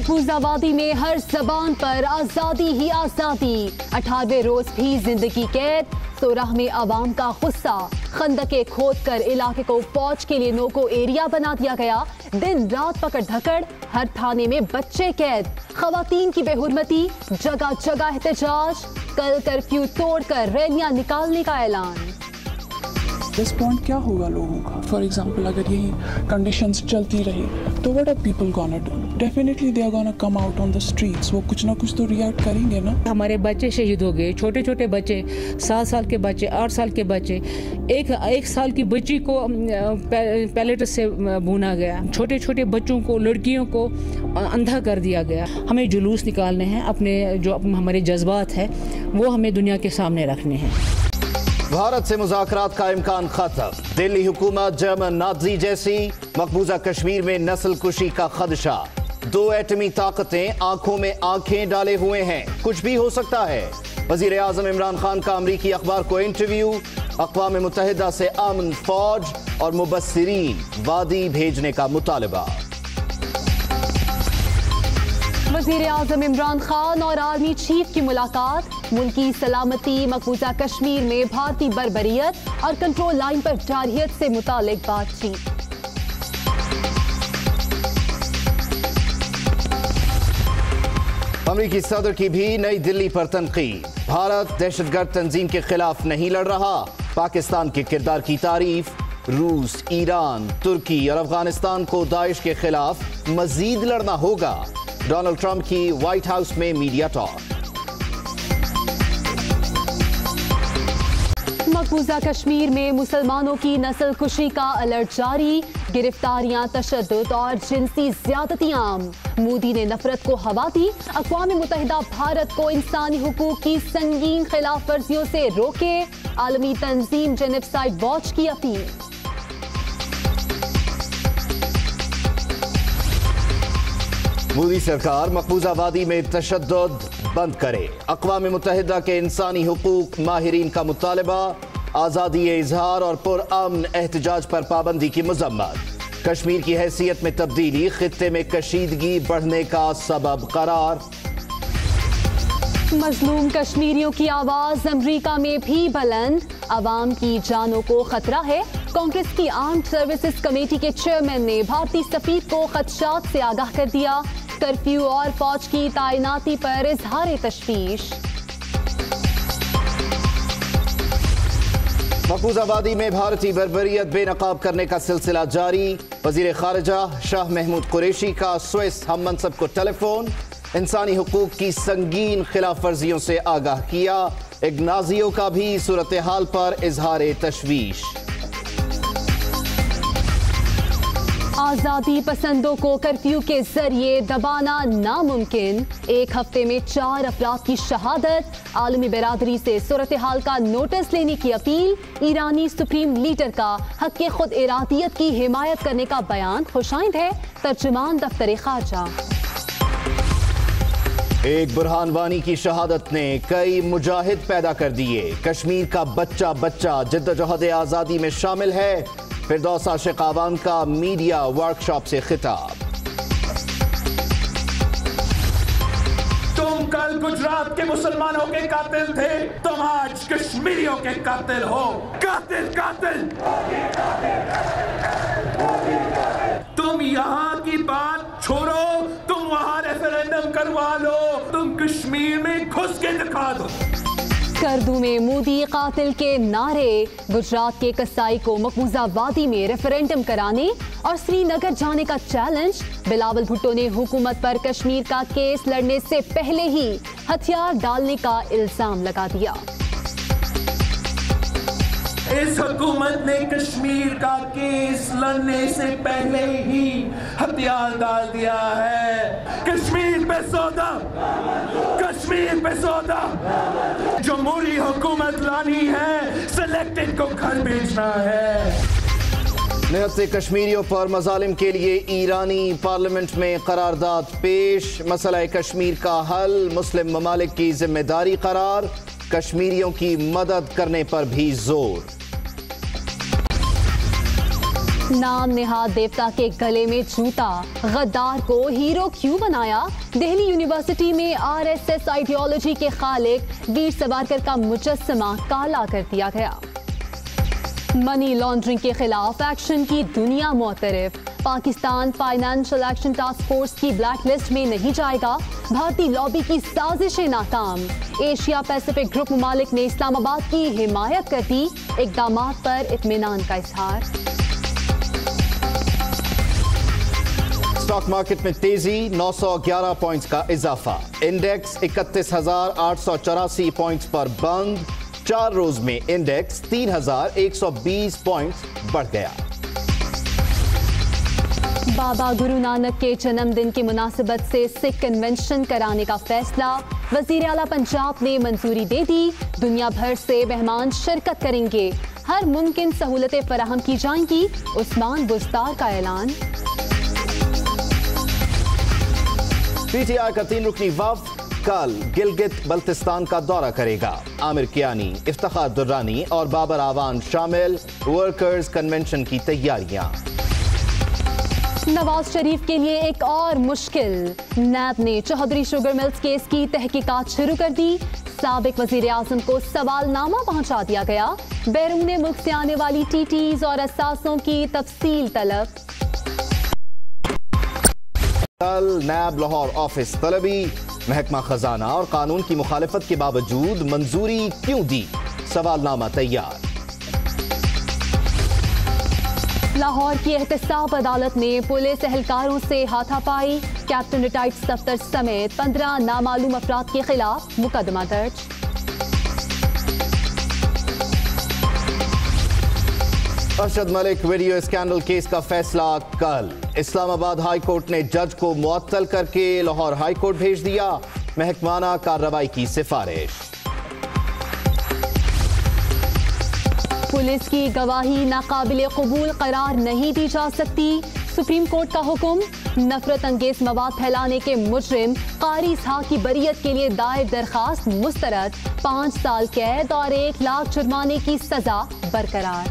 मकबूजा वादी में हर जबान पर आज़ादी ही आज़ादी, 18वें रोज भी जिंदगी कैद, सोराह में आवाम का गुस्सा, खंदके खोद कर इलाके को फौज के लिए नोको एरिया बना दिया गया, दिन रात पकड़ धकड़, हर थाने में बच्चे कैद, खवातीन की बेहुरमती, जगह जगह एहतजाज, कल कर्फ्यू तोड़कर रैलियां निकालने का ऐलान। रिस्पॉन्ड क्या होगा लोगों का? फॉर एग्जाम्पल अगर यही कंडीशंस चलती रही तो what are people gonna do? Definitely they are gonna come out on the streets. वो कुछ ना कुछ तो रिएक्ट करेंगे ना। हमारे बच्चे शहीद हो गए, छोटे छोटे बच्चे, 7 साल के बच्चे, 8 साल के बच्चे, एक साल की बच्ची को पैलेट से भूना गया, छोटे छोटे बच्चों को, लड़कियों को अंधा कर दिया गया। हमें जुलूस निकालने हैं, अपने जो हमारे जज्बात है वो हमें दुनिया के सामने रखने हैं। भारत से मज़ाक़ रात का इम्कान खत्म, दिल्ली हुकूमत जर्मन नाज़ी जैसी, मकबूजा कश्मीर में नस्ल कुशी का खदशा, 2 एटमी ताकतें आंखों में आंखें डाले हुए हैं, कुछ भी हो सकता है। वज़ीर आज़म इमरान खान का अमरीकी अखबार को इंटरव्यू, अक़वाम मुत्तहिदा से अमन, फौज और मुबस्सिरीन वादी भेजने का मुतालबा। वज़ीर आज़म इमरान खान और आर्मी चीफ की मुलाकात, मुल्की सलामती, मकबूजा कश्मीर में भारतीय बर्बरियत और कंट्रोल लाइन पर जारहियत से मुतालिक बातचीत। अमरीकी सदर की भी नई दिल्ली पर तनकीद, भारत दहशतगर्द तंजीम के खिलाफ नहीं लड़ रहा, पाकिस्तान के किरदार की तारीफ, रूस, ईरान, तुर्की और अफगानिस्तान को दाइश के खिलाफ मजीद लड़ना होगा, डोनाल्ड ट्रंप की व्हाइट हाउस में मीडिया टॉक। मकबूजा कश्मीर में मुसलमानों की नस्ल कुशी का अलर्ट जारी, गिरफ्तारियां, तशद्दुद और जिनसी ज्यादतियां आम, मोदी ने नफरत को हवा दी, अक़वाम मुत्तहिदा भारत को इंसानी हुकूक की संगीन खिलाफ वर्जियों से रोके, आलमी तंजीम जेनोसाइड वॉच की अपील। मोदी सरकार मकबूजा वादी में तशद्दुद बंद करे, अक़वाम मुत्तहिदा के इंसानी हुकूक माहिरीन का मुतालबा, आज़ादी इजहार और पुरअमन एहतजाज पर पाबंदी की मज़म्मत, कश्मीर की हैसियत में तब्दीली खित्ते में कशीदगी बढ़ने का सबब करार। मजलूम कश्मीरियों की आवाज अमरीका में भी बुलंद, अवाम की जानों को खतरा है, कांग्रेस की आर्म्ड सर्विसेज कमेटी के चेयरमैन ने भारतीय सफीर को खदशात से आगाह कर दिया, कर्फ्यू और फौज की तैनाती पर इजहार तशवीश। मकबूजा वादी में भारतीय बर्बरियत बेनकाब करने का सिलसिला जारी, वजीर खारजा शाह महमूद कुरैशी का स्विस हम मनसब को टेलीफोन, इंसानी हुकूक की संगीन खिलाफ वर्जियों से आगाह किया, इग्नाजियों का भी सूरत हाल पर इजहार तशवीश। आजादी पसंदों को कर्फ्यू के जरिए दबाना नामुमकिन, एक हफ्ते में 4 अफराद की शहादत, आलमी बिरादरी से सूरत हाल का नोटिस लेने की अपील, ईरानी सुप्रीम लीडर का हक खुद इरादियत की हिमायत करने का बयान खुशाइंद है, तर्जुमान दफ्तर खारजा। एक बुरहान वानी की शहादत ने कई मुजाहिद पैदा कर दिए, कश्मीर का बच्चा बच्चा जिद्दोजहद आज़ादी में शामिल है, फिरदौस आशिक आवाम का मीडिया वर्कशॉप से खिताब। तुम कल गुजरात के मुसलमानों के कातिल थे, तुम आज कश्मीरियों के कातिल हो, कातिल कातिल। तुम यहाँ की बात छोड़ो, तुम वहाँ रेफरेंडम करवा लो, तुम कश्मीर में घुस के दिखा दो। करदू में मोदी कातिल के नारे, गुजरात के कसाई को मकबूजा वादी में रेफरेंडम कराने और श्रीनगर जाने का चैलेंज, बिलावल भुट्टो ने हुकूमत पर कश्मीर का केस लड़ने से पहले ही हथियार डालने का इल्जाम लगा दिया। इस हुकूमत ने कश्मीर का केस लड़ने से पहले ही हथियार डाल दिया है। कश्मीर पे सौदा, कश्मीर पे सौदा, जमहूरी हुकूमत लानी है, सिलेक्टेड को घर भेजना है। निहत्ते कश्मीरियों पर मजालिम के लिए ईरानी पार्लियामेंट में करारदाद पेश, मसला कश्मीर का हल मुस्लिम ममालिक की जिम्मेदारी करार, कश्मीरियों की मदद करने पर भी जोर। नाम निहाद देवता के गले में जूता, गद्दार को हीरो क्यों बनाया? दिल्ली यूनिवर्सिटी में आरएसएस आइडियोलॉजी के खालिक वीर सावरकर का मुजस्समा काला कर दिया गया। मनी लॉन्ड्रिंग के खिलाफ एक्शन की दुनिया मोतरफ, Pakistan financial action task force की ब्लैक लिस्ट में नहीं जाएगा। भारतीय लॉबी की साजिशें नाकाम, एशिया पैसिफिक ग्रुप ममालिक ने इस्लामाबाद की हिमायत कर दी। इक़दामात पर इत्मीनान का इजहार। स्टॉक मार्केट में तेजी, 911 पॉइंट्स का इजाफा, इंडेक्स 31,884 पॉइंट्स पर बंद। 4 रोज में इंडेक्स 3,120 पॉइंट्स बढ़ गया। बाबा गुरु नानक के जन्मदिन की मुनासिबत से सिख कन्वेंशन कराने का फैसला, वजीर आला पंजाब ने मंजूरी दे दी। दुनिया भर से मेहमान शिरकत करेंगे, हर मुमकिन सहूलतें फराहम की जाएंगी। उस्मान बुस्तार का ऐलान। पीटीआई का 3 रुकनी वफ्द कल गिलगित बल्तिस्तान का दौरा करेगा। आमिर कियानी, इफ्तिखार दुर्रानी और बाबर आवान शामिल। वर्कर्स कन्वेंशन की तैयारियां। नवाज शरीफ के लिए एक और मुश्किल, नैब ने चौधरी शुगर मिल्स केस की तहकीकात शुरू कर दी। साबिक वजीर आजम को सवालनामा पहुंचा दिया गया। बैरून मुल्क से आने वाली टीटीज और असासों की तफसील तलब। कल नैब लाहौर ऑफिस तलबी, महकमा खजाना और कानून की मुखालिफत के बावजूद मंजूरी क्यों दी? सवालनामा तैयार। लाहौर की एहतसाब अदालत ने पुलिस एहलकारों से हाथापाई, कैप्टन रिटायर्ड दफ्तर समेत 15 नामालूम अफराद के खिलाफ मुकदमा दर्ज। Arshad Malik video scandal case का फैसला कल। इस्लामाबाद हाई कोर्ट ने जज को मुअत्तल करके लाहौर हाई कोर्ट भेज दिया। महकमाना कार्रवाई की सिफारिश। पुलिस की गवाही नाकाबिले कबूल करार नहीं दी जा सकती। सुप्रीम कोर्ट का हुक्म, नफरत अंगेज मवाद फैलाने के मुजरिम कारी इसहाक की बरियत के लिए दायर दरखास्त मुस्तरद। 5 साल कैद और 1 लाख जुर्माने की सजा बरकरार।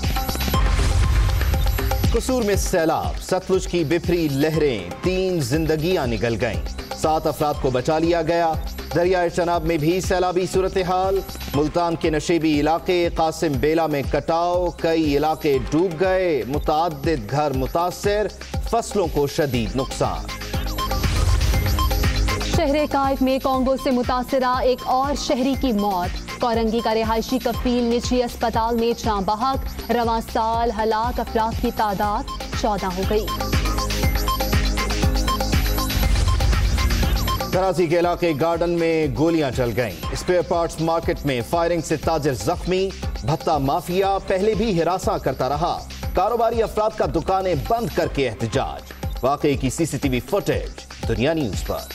कसूर में सैलाब, सतलुज की बिफरी लहरें, 3 जिंदगियां निकल गईं, 7 अफराद को बचा लिया गया। दरियाए चनाब में भी सैलाबी सूरत हाल। मुल्तान के नशेबी इलाके कासिम बेला में कटाव, कई इलाके डूब गए, मुतअद्दिद घर मुतासर, फसलों को शदीद नुकसान। शहर काइफ में कोंगो से मुतासरा एक और शहरी की मौत। कोरंगी का रिहायशी कफील निजी अस्पताल में जाँ बहक। रवां साल हलाक अफराद की तादाद 14 हो गई। कराची के इलाके गार्डन में गोलियां चल गईं। स्पेयर पार्ट्स मार्केट में फायरिंग से ताजिर जख्मी। भत्ता माफिया पहले भी हिरासा करता रहा। कारोबारी अफराद का दुकानें बंद करके एहतजाज। वाकई की सीसीटीवी फुटेज दुनिया न्यूज पर।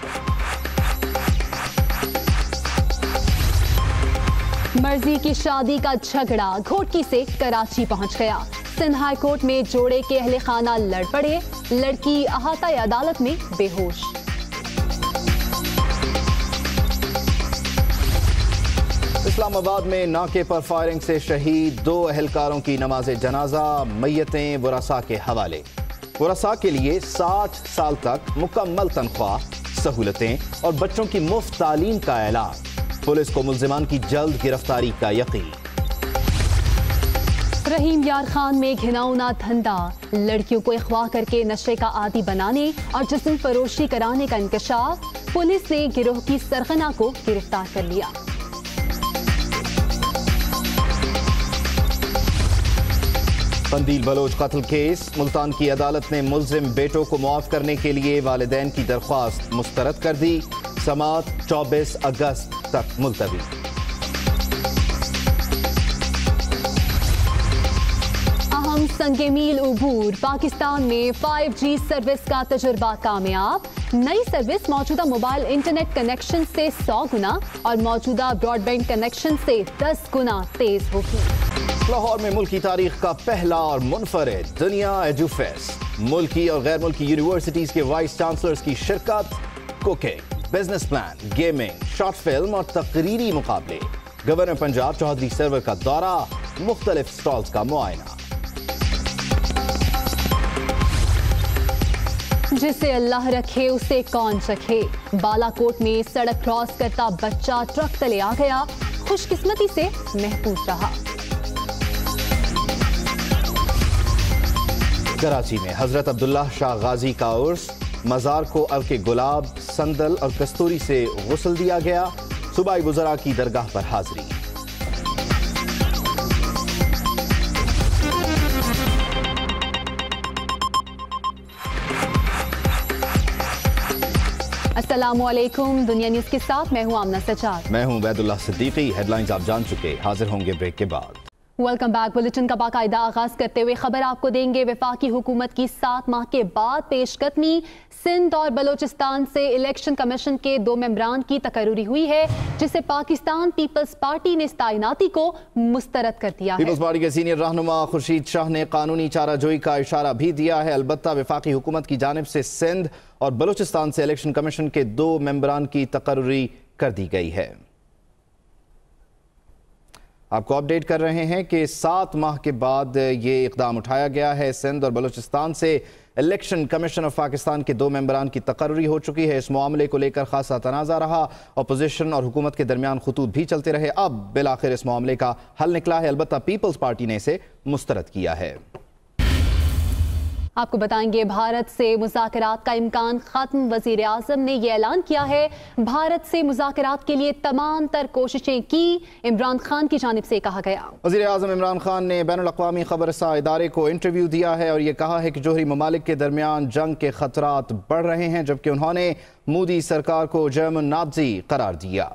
मर्जी की शादी का झगड़ा घोटकी से कराची पहुंच गया। सिंध हाई कोर्ट में जोड़े के अहले खाना लड़ पड़े। लड़की अहाता अदालत में बेहोश। इस्लामाबाद में नाके पर फायरिंग से शहीद 2 अहलकारों की नमाज जनाजा, मैयतें वरसा के हवाले। वरसा के लिए 60 साल तक मुकम्मल तनख्वाह, सहूलतें और बच्चों की मुफ्त तालीम का ऐलान। पुलिस को मुल्जिमान की जल्द गिरफ्तारी का यकीन। रहीम यार खान में घिनौना धंधा, लड़कियों को अगवा करके नशे का आदी बनाने और जिस्म फरोशी कराने का इंकशाफ। पुलिस ने गिरोह की सरगना को गिरफ्तार कर लिया। कंदील बलोच कत्ल केस, मुल्तान की अदालत ने मुल्जिम बेटों को मुआफ करने के लिए वालिदैन की दरख्वास्त मुस्तरद कर दी। समाअत 24 अगस्त तक मुलतवी। अहम संगे मील उबूर, पाकिस्तान में 5G सर्विस का तजुर्बा कामयाब। नई सर्विस मौजूदा मोबाइल इंटरनेट कनेक्शन से 100 गुना और मौजूदा ब्रॉडबैंड कनेक्शन से 10 गुना तेज होगी। लाहौर में मुल्क की तारीख का पहला और मुनफरिद दुनिया एजुफेस्ट। मुल्की और गैर मुल्की यूनिवर्सिटीज के वाइस चांसलर्स की शिरकत। Cooking, business plan, gaming, short film और तकरीरी मुकाबले। गवर्नर पंजाब चौधरी सरवर का दौरा, मुख्तलिफ स्टॉल्स का मुआयना। जिसे अल्लाह रखे उसे कौन चखे। बालाकोट में सड़क क्रॉस करता बच्चा ट्रक तले आ गया, खुशकिस्मती से महफूज रहा। कराची में हजरत अब्दुल्लाह शाह गाजी का उर्स, मज़ार को अलके गुलाब, संदल और कस्तूरी से गुस्ल दिया गया। सूबाई वुज़रा की दरगाह पर हाजिरी। अस्सलामुअलैकुम, दुनिया न्यूज़ के साथ मैं हूं आमना सचार। मैं हूं उबैदुल्लाह सिद्दीकी। हेडलाइंस आप जान चुके, हाजिर होंगे ब्रेक के बाद। Welcome back. बुलेटिन का बाकायदा आगाज करते हुए खबर आपको देंगे। वफाकी हुकूमत की 7 माह के बाद पेशकदमी। सिंध और बलोचिस्तान से इलेक्शन कमीशन के 2 मेंबरान की तकर्री हुई है, जिसे पाकिस्तान पीपल्स पार्टी ने इस तैनाती को मुस्तरद कर दिया है। पीपल्स पार्टी के सीनियर रहनुमा खुर्शीद शाह ने कानूनी चाराजोई का इशारा भी दिया है। अलबत्ता वफाकी हुकूमत की जानिब से सिंध और बलोचिस्तान से इलेक्शन कमीशन के 2 मेंबरान की तकर्री कर दी गई है। आपको अपडेट कर रहे हैं कि 7 माह के बाद ये इकदाम उठाया गया है। सिंध और बलूचिस्तान से इलेक्शन कमीशन ऑफ पाकिस्तान के 2 मेंबरान की तकर्री हो चुकी है। इस मामले को लेकर खासा तनाज़ा रहा। अपोजिशन और हुकूमत के दरमियान खुतूत भी चलते रहे। अब बिलाखिर इस मामले का हल निकला है। अलबत्ता पीपल्स पार्टी ने इसे मुस्तरद किया है। आपको बताएंगे, भारत से मुज़ाकरात का इम्कान खत्म। वज़ीर आज़म ने यह ऐलान किया है, भारत से मुज़ाकरात के लिए तमाम तर कोशिशें की। इमरान खान की जानिब से कहा गया। वज़ीर आज़म इमरान खान ने बैनुल अक़वामी ख़बरसा इदारे को इंटरव्यू दिया है और ये कहा है कि जोहरी ममालिक के दरमियान जंग के खतरात बढ़ रहे हैं, जबकि उन्होंने मोदी सरकार को जर्मन नाज़ी करार दिया।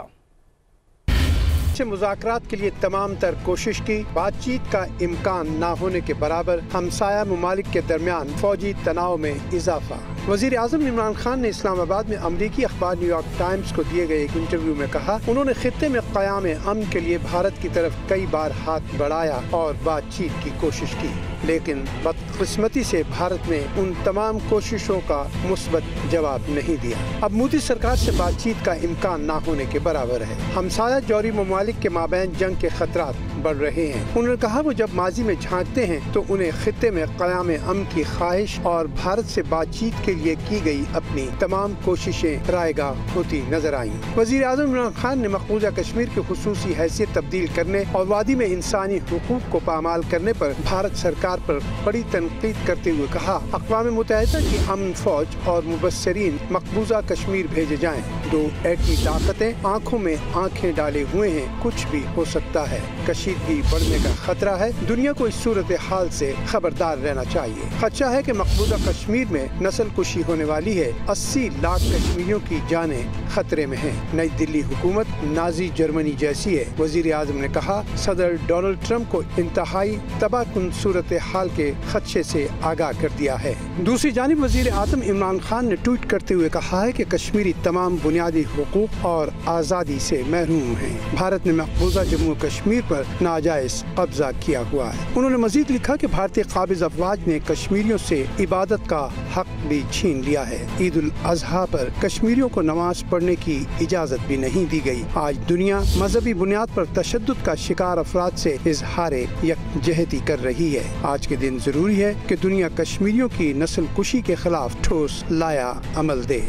मुज़ाकरात के लिए तमाम तर कोशिश की, बातचीत का इम्कान न होने के बराबर हमसाया ममालिक के दरमियान फौजी तनाव में इजाफा। वज़ीर आज़म इमरान खान ने इस्लामाबाद में अमरीकी अखबार न्यूयॉर्क टाइम्स को दिए गए एक इंटरव्यू में कहा, उन्होंने खित्ते में क़याम अमन के लिए भारत की तरफ कई बार हाथ बढ़ाया और बातचीत की कोशिश की, लेकिन बदकिस्मती से भारत ने उन तमाम कोशिशों का मुस्बत जवाब नहीं दिया। अब मोदी सरकार से बातचीत का इम्कान न होने के बराबर है। हमसाया जोहरी ममालिक के माबैन जंग के खतरात बढ़ रहे हैं। उन्होंने कहा, वो जब माजी में झांकते हैं तो उन्हें खित्ते में क़याम अमन की ख्वाहिश और भारत से बातचीत के लिए की गई अपनी तमाम कोशिशें रायगाह होती नजर आईं। वज़ीर आज़म इमरान खान ने मकबूजा कश्मीर की खुसूसी हैसियत तब्दील करने और वादी में इंसानी हुकूक को पामाल करने पर भारत सरकार पर बड़ी तनकीद करते हुए कहा, अक़वाम मुत्तहिदा की अमन फौज और मुबस्सरीन मकबूजा कश्मीर भेजे जाएं। 2 एटमी ताकतें आँखों में आँखें डाले हुए हैं, कुछ भी हो सकता है। कशीदगी बढ़ने का खतरा है। दुनिया को इस सूरत हाल से खबरदार रहना चाहिए। खदशा है कि मकबूजा कश्मीर में नस्ल कुशी होने वाली है। 80 लाख कश्मीरियों की जानें खतरे में हैं। नई दिल्ली हुकूमत नाजी जर्मनी जैसी है। वज़ीर आज़म ने कहा, सदर डोनाल्ड ट्रंप को इंतहाई तबाहकुन सूरत हाल के खदशे से आगाह कर दिया है। दूसरी जानिब वज़ीर आज़म इमरान खान ने ट्वीट करते हुए कहा है कि कश्मीरी तमाम बुनियादी हुकूक और आज़ादी से महरूम हैं। भारत ने मकबूजा जम्मू कश्मीर पर नाजायज कब्जा किया हुआ है। उन्होंने मजीद लिखा कि भारतीय काबिज अफवाज ने कश्मीरियों से इबादत का हक भी छीन लिया है। ईद उल अजहा पर कश्मीरियों को नमाज पढ़ने की इजाजत भी नहीं दी गई। आज दुनिया मजहबी बुनियाद पर तशद्दुद का शिकार अफराद से इजहारे यकजहती कर रही है। आज के दिन जरूरी है कि दुनिया कश्मीरियों की नस्ल कुशी के खिलाफ ठोस लाया अमल दे।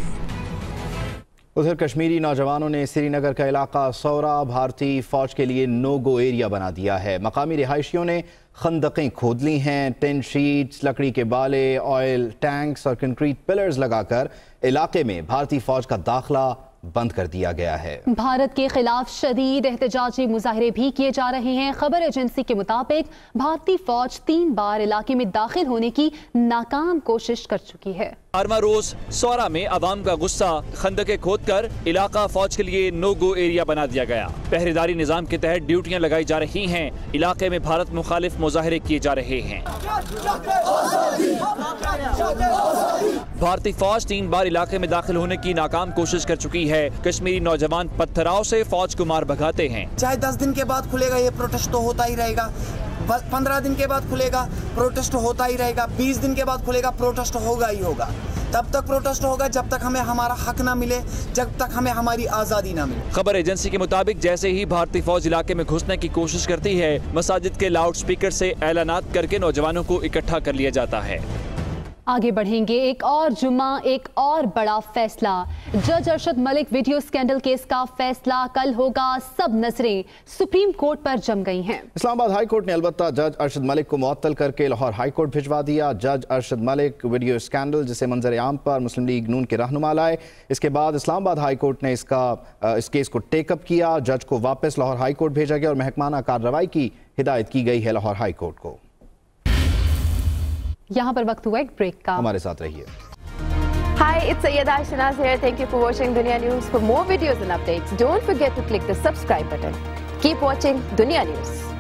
उधर कश्मीरी नौजवानों ने श्रीनगर का इलाका सौरा भारतीय फौज के लिए नो गो एरिया बना दिया है। मकामी रिहायशियों ने खंदकें खोद ली हैं। टेंट शीट्स, लकड़ी के बाले, ऑयल टैंक्स और कंक्रीट पिलर्स लगाकर इलाके में भारतीय फौज का दाखिला बंद कर दिया गया है। भारत के खिलाफ शदीद एहतजाजी मुजाहरे भी किए जा रहे हैं। खबर एजेंसी के मुताबिक भारतीय फौज 3 बार इलाके में दाखिल होने की नाकाम कोशिश कर चुकी है। 12वां रोज सौरा में अवाम का गुस्सा, खंदके खोद कर इलाका फौज के लिए नो गो एरिया बना दिया गया। पहरेदारी निजाम के तहत ड्यूटियां लगाई जा रही हैं। इलाके में भारत मुखालिफ मुजाहरे किए जा रहे हैं। भारतीय फौज 3 बार इलाके में दाखिल होने की नाकाम कोशिश कर चुकी है। कश्मीरी नौजवान पत्थराव से फौज को मार भगाते हैं। चाहे 10 दिन के बाद खुलेगा ये प्रोटेस्ट तो होता ही रहेगा, 15 दिन के बाद खुलेगा प्रोटेस्ट होता ही रहेगा, 20 दिन के बाद खुलेगा प्रोटेस्ट होगा ही होगा। तब तक प्रोटेस्ट होगा जब तक हमें हमारा हक ना मिले, जब तक हमें हमारी आज़ादी ना मिले। खबर एजेंसी के मुताबिक जैसे ही भारतीय फौज इलाके में घुसने की कोशिश करती है, मसाजिद के लाउड स्पीकर से ऐलानात करके नौजवानों को इकट्ठा कर लिया जाता है। आगे बढ़ेंगे। एक और जुम्मा, एक और बड़ा फैसला। जज Arshad Malik video scandal case का फैसला कल होगा। सब नजरें सुप्रीम कोर्ट पर जम गई हैं। इस्लामाबाद हाई कोर्ट ने अलबत्ता जज अरशद मलिक को मुअत्तल करके लाहौर हाई कोर्ट भिजवा दिया। जज अरशद मलिक वीडियो स्कैंडल जिसे मंजर आम पर मुस्लिम लीग नून के रहनुमा लाए, इसके बाद इस्लामाबाद हाई कोर्ट ने इस केस को टेकअप किया। जज को वापस लाहौर हाई कोर्ट भेजा गया और महकमाना कार्रवाई की हिदायत की गई है लाहौर हाई कोर्ट को। यहाँ पर वक्त हुआ एक ब्रेक का, हमारे साथ रहिए। Hi, it's Sayyeda Shanaz here. Thank you for watching Dunya News. For more videos and updates, don't forget to click the subscribe button. Keep watching Dunya News.